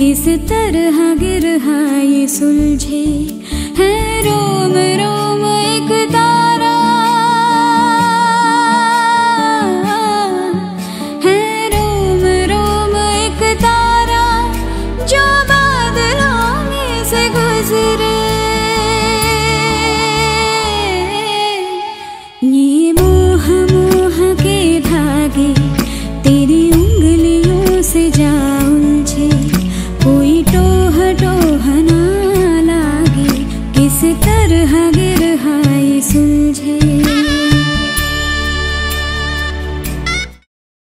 किस तरह गिरहा ये सुलझे है रोम रोम एक तारा, है रोम रोम एक तारा जो बादलों में से गुजरे। ये मोह मोह के धागे तेरी उंगलियों से जा उलझे, कोई टोह टोह ना लागे, किस तरह गिरहा ये सुलझे।